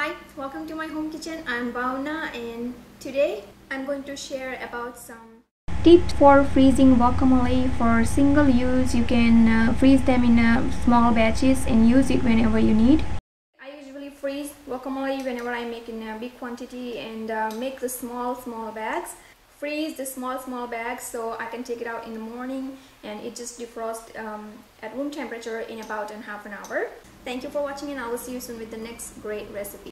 Hi, welcome to my home kitchen. I'm Bhavna and today I'm going to share about some tips for freezing guacamole for single use. You can freeze them in small batches and use it whenever you need. I usually freeze guacamole whenever I make in a big quantity and make the small bags. Freeze the small bags so I can take it out in the morning and it just defrost at room temperature in about half an hour. Thank you for watching and I will see you soon with the next great recipe.